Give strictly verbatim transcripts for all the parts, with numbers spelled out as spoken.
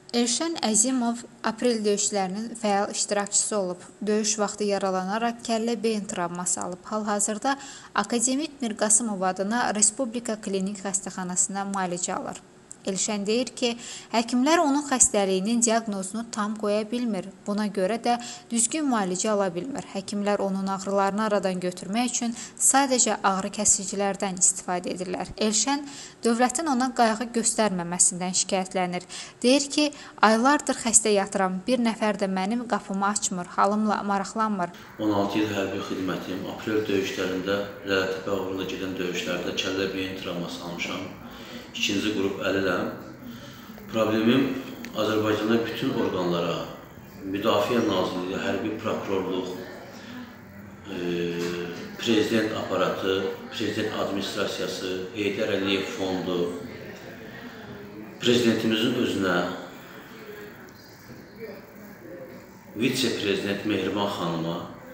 Elşən Əzimov aprel döyüşlərinin fəal iştirakçısı olub. Döyüş vaxtı yaralanaraq kəllə-beyin travması alıb. Hal-hazırda Akademik Mir Qasımov adına Respublika Klinik Xəstəxanasına müalicə alır. Elşən deyir ki, həkimlər onun xəstəliyinin diaqnozunu tam qoya bilmir. Buna görə də düzgün müalicə ala bilmir. Həkimlər onun ağrılarını aradan götürmək üçün sadəcə ağrı kəsicilərdən istifadə edirlər. Elşən dövlətin ona qayğı göstərməməsindən şikayətlənir. Deyir ki, aylardır xəstə yatıram, bir nəfər də mənim qapımı açmır, halımla maraqlanmır. on altı il hərbi xidmətim, aprel döyüşlərində, Lələtəpə uğrunda gedən döyüşlərdə kəllə-beyin travması almışam. İkinci qrup əliləm. Problemim Azərbaycanda bütün orqanlara, Müdafiə Nazirliyi, Hərbi Prokurorluq, e, Prezident aparatı, Prezident administrasiyası, Heydər Əliyev fondu, Prezidentimizin özünə, Vitse-Prezident Mehriban xanıma,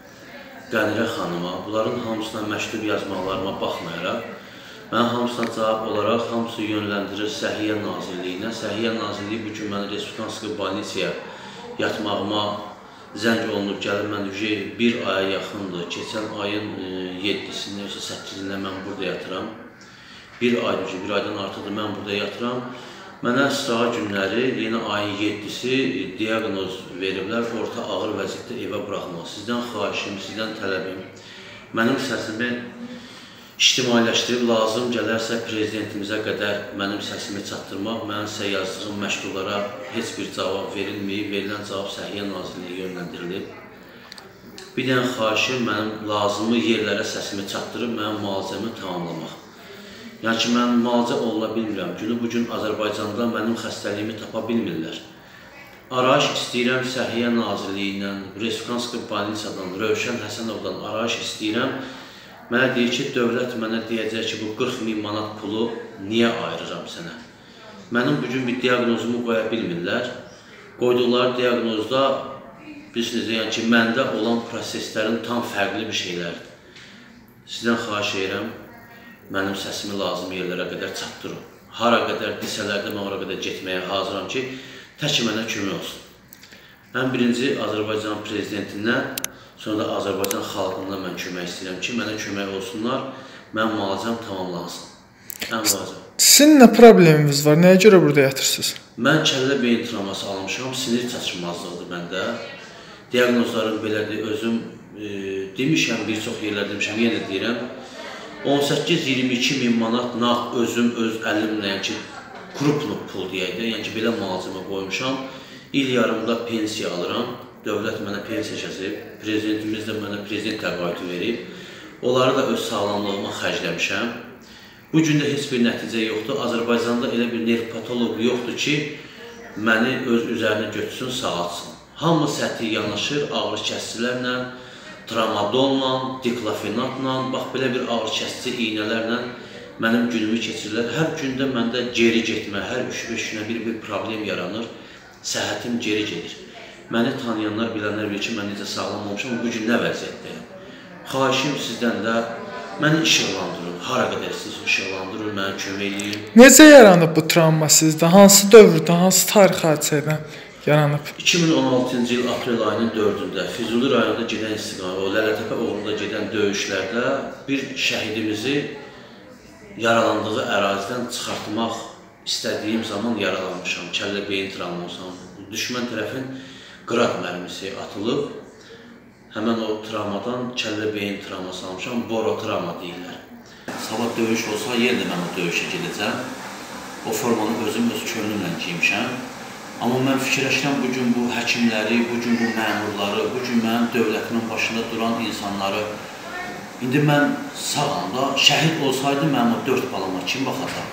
Qənirə xanıma, bunların hamısına məktub yazmaqlarıma baxmayaraq, mən hamısına cavab olaraq hamısı yönləndirir Səhiyyə Nazirliyinə. Səhiyyə Nazirliyi bu gün mən Respublikanski Balnisiyaya yatmağıma zəng olunub gəlir. Mən bir aya yaxındır. Keçən ayın yeddisində, səkkizində mən burada yatıram. Bir aydır, bir aydan artıqdır mən burada yatıram. Mənə sıra günləri yeni ayın yeddisi diaqnoz veriblər. Orta ağır vəziyyətdə evə buraxmaq. Sizdən xahişim, sizdən tələbim. Mənim səsimi ictimailəşdirib lazım gələrsə prezidentimizə qədər mənim səsimi çatdırmaq, mənim sizə yazdığım məktublara heç bir cavab verilməyib, verilən cavab Səhiyyə Nazirliyi yönləndirilib. Bir dənə xahişim mənim lazımı yerlərə səsimi çatdırıb mənim müalicəmi tamamlamaq. Yəni ki, mən müalicə oluna bilmirəm. Günü bugün Azərbaycanda mənim xəstəliyimi tapa bilmirlər. Arayış istəyirəm Səhiyyə Nazirliyindən, Respublikanski Balnisadan, Rövşən Həsənovdan arayış istəyirəm. Mənə deyir ki, dövlət mənə deyəcək ki, bu qırx min manat pulu niyə ayırıram sənə? Mənim bugün bir diaqnozumu qoya bilmirlər. Qoyduqları diaqnozda bilirsiniz, yəni ki, məndə olan proseslərin tam fərqli bir şeylərdir. Sizdən xahiş edirəm, mənim səsimi lazım yerlərə qədər çatdırın. Hara qədər desələrdə mən ora qədər getməyə hazıram ki, tək mənə kömək olsun. Mən birinci Azərbaycan prezidentindən, sonra da Azərbaycan xalqından mən kömək istəyirəm ki, mənə kömək olsunlar, mənim müalicəm tamamlansın. Ən vacib. Sizin nə probleminiz var? Nəyə görə burada yatırsınız? Mən kəllə-beyin travması almışam, sinir çatışmazlıqdır məndə. Diaqnozlarım belədir, özüm e, demişəm, bir çox yerlər demişəm, yenə deyirəm. on səkkiz iyirmi iki min manat nağd özüm, öz əlimlə, yəni ki, kruplu pul deyək də, yəni ki, belə müalicəmə qoymuşam. İl yarımda pensiya alıram. Dövlət mənə pensiya kəsib, prezidentimiz də mənə prezident təqaüdü verib. Onları da öz sağlamlığıma xərcləmişəm. Bu gün də heç bir nəticə yoxdur. Azərbaycanda elə bir nervpatoloq yoxdur ki, məni öz üzərinə götürsün, sağaltsın. Hamı səthi yanaşır, ağrı kəsicilərlə, tramadonla, diklofenatla, bax belə bir ağrı kəsici iynələrlə mənim günümü keçirirlər. Hər gündə məndə geri getmə, hər üç beş günə bir bir problem yaranır, səhhətim geri gedir. Məni tanıyanlar, bilənlər bilir ki, mən necə sağlam olmuşam, bu gün nə vəziyyətdəyim. Xahişim sizdən də məni işıqlandırın, hara qədər siz işıqlandırın, mənə kömək edin. Necə yaranıb bu travma sizdə? Hansı dövrdə, hansı tarix hadisədən yaranıb? iki min on altıncı il aprel ayının dördündə Füzuli rayonunda gedən istiqamət, o Lələtəpə uğrunda gedən döyüşlərdə bir şəhidimizi yaralandığı ərazidən çıxartmaq istədiyim zaman yaralanmışam, kəllə-beyin travmasam. Düşmən tərəfin qrad mərmisi atılıb, həmən o travmadan kəllə-beyin travması almışam, borotravma deyirlər. Sabah döyüş olsa, yenə də mən o döyüşə gedəcəm. O formanı özüm öz könlümlə giymişəm. Amma mən fikirləşirəm, bugün bu həkimləri, bugün bu məmurları, bugün mənim dövlətimin başında duran insanları, indi mən sağam da, şəhid olsaydı mənim o dörd balama kim baxacaq?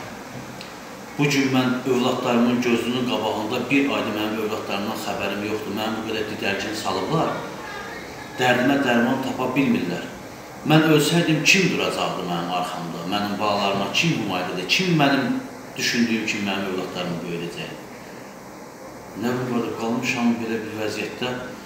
Bugün mən övladlarımın gözünün qabağında bir ayda mənim övladlarımdan xəbərim yoxdur. Mənim bu qədər didərgin salıblar, dərdimə dərman tapa bilmirlər. Mən ölsəydim, kim duracaqdı mənim arxamda, mənim bağlarıma kim mümayidədir, kim mənim düşündüyüm kimi mənim övladlarımı böyüdəcəkdir? Nə bu qədər qalmışam belə bir vəziyyətdə.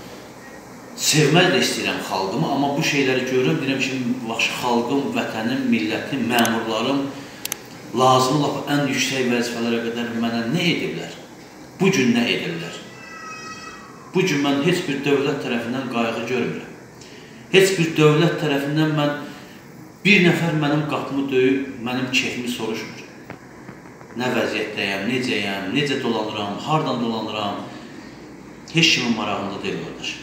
Sevmək də istəyirəm xalqımı, amma bu şeyləri görürəm, deyirəm ki, xalqım, vətənim, millətim, məmurlarım lazımı lap ən yüksək vəzifələrə qədər mənə nə ediblər? bu gün nə edirlər? Bu gün mən heç bir dövlət tərəfindən qayğı görmürəm. Heç bir dövlət tərəfindən mən bir nəfər mənim qapımı döyüb, mənim keyfimi soruşmur. Nə vəziyyətdəyəm, necəyəm, necə dolanıram, hardan dolanıram, heç kimin marağında deyil qardaşım.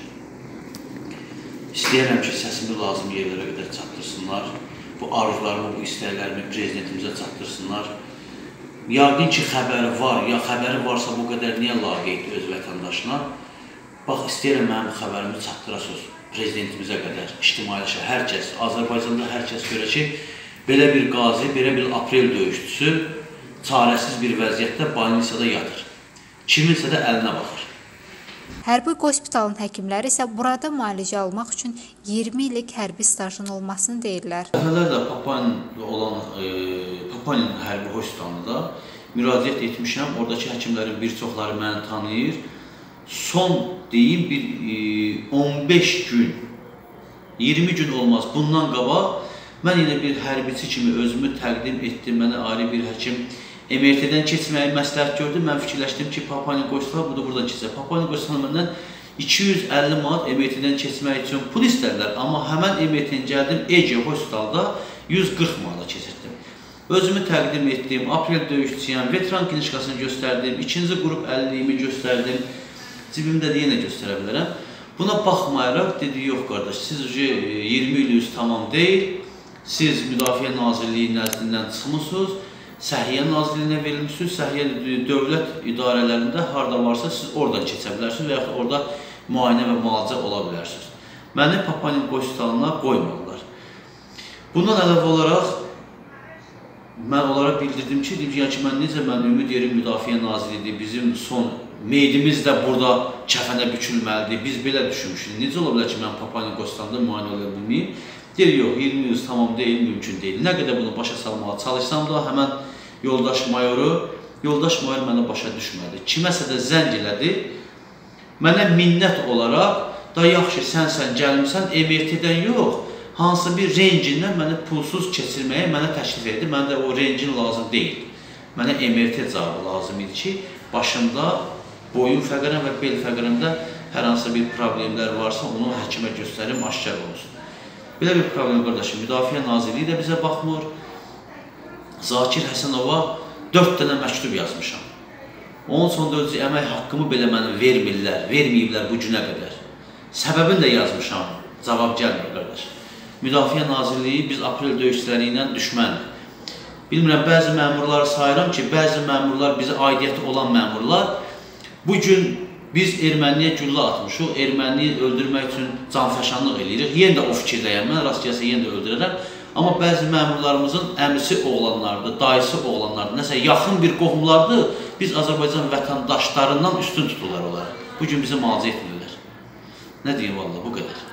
İstəyirəm ki, səsimi lazım yerlərə qədər çatdırsınlar, bu arzularımı, bu istəklərimi prezidentimizə çatdırsınlar. Yaqin ki, xəbəri var, ya xəbəri varsa bu qədər niyə laqeyddir öz vətəndaşına? Bax, istəyirəm mənim bu xəbərimi çatdırasınız prezidentimizə qədər, ictimailəşə, hər kəs, Azərbaycanda hər kəs görə ki, belə bir qazi, belə bir aprel döyüşçüsü çarəsiz bir vəziyyətdə balnisiyada yatır. Kiminsə də əlinə baxır. Hərbi qospitalın həkimləri isə burada müalicə almaq üçün iyirmi illik hərbi stajın olmasını deyirlər. Dəfələrlə Papanin olan e, Papanin hərbi hospitalında müraciət etmişəm. Oradakı həkimlərin bir çoxları məni tanıyır. Son deyim bir e, on beş gün, iyirmi gün olmaz. Bundan qabaq mən yenə bir hərbiçi kimi özümü təqdim etdim. Mənə ayrı bir həkim M R T-dən keçməyi məsləhət gördüm. Mən fikirləşdim ki, Papanin qoşsalar, bu da buradan keçəcək. Papanin qoşsalar məndən iki yüz əlli manat M R T-dən keçmək üçün pul istədilər. Amma həmən M R T-dən gəldim, Ege hospitalda yüz qırx manata keçirdim. Özümü təqdim etdim, aprel döyüşçüyəm, veteran kliniçkasını göstərdim, ikinci qrup əlilliyimi göstərdim. Cibimdə də yenə göstərə bilərəm. Buna baxmayaraq dedi, yox qardaş, siz iyirmi iliniz tamam deyil, siz Müdafiə Nazirliyi nəzdindən çıxmısınız, Səhiyyə Nazirliyinə verilmişsiniz, Səhiyyə dövlət idarələrində harada varsa siz oradan keçə bilərsiniz və yaxud orada müayinə və müalicə ola bilərsiniz. Məni Papanin hospitalına qoymadılar. Bundan əlavə olaraq mən onlara bildirdim ki, dedim ki, mən necə mən ümid yerim Müdafiə Nazirliyidir, bizim son meydimiz də burada kəfənə bükülməlidir, biz belə düşünmüşük. Necə ola bilər ki, mən Papanin hospitalında müayinə ola bilməyim? Deyir, yox, iyirmi yüz tamam deyil, mümkün deyil. Nə qədər bunu başa salmağa çalışsam da, həmən yoldaş mayoru, yoldaş mayor mənə başa düşmədi. Kiməsə də zəng elədi, mənə minnət olaraq, da yaxşı, sən sən gəlmişsən, M R T-dən yox, hansı bir rengindən məni pulsuz keçirməyə mənə təklif etdi. Mənə də o rengin lazım deyil. Mənə M R T cavabı lazım idi ki, başımda, boyun fəqərəm və bel fəqərəmdə hər hansı bir problemlər varsa, onu həkimə göstərim, aşkar olsun. Belə bir problem qardaşım, Müdafiə Nazirliyi də bizə baxmır. Zakir Həsənova dörd dənə məktub yazmışam. Onun sonunda özü əmək haqqımı belə mənə vermirlər, verməyiblər bu günə qədər. Səbəbini də yazmışam, cavab gəlmir qardaş. Müdafiə Nazirliyi biz aprel döyüşçüləri ilə düşməndir. Bilmirəm, bəzi məmurları sayıram ki, bəzi məmurlar, bizə aidiyyəti olan məmurlar, bugün biz erməniyə güllə atmışıq, erməni öldürmək üçün canfəşanlıq eləyirik. Yenə də o fikirdəyəm, mən rast gəlsə yenə də öldürərəm. Amma bəzi məmurlarımızın əmisi oğlanlardır, dayısı oğlanlardır, nəsə yaxın bir qohumlardır, biz Azərbaycan vətəndaşlarından üstün tuturlar onları. Bugün bizi müalicə etmirlər. Nə deyim valla, bu qədər.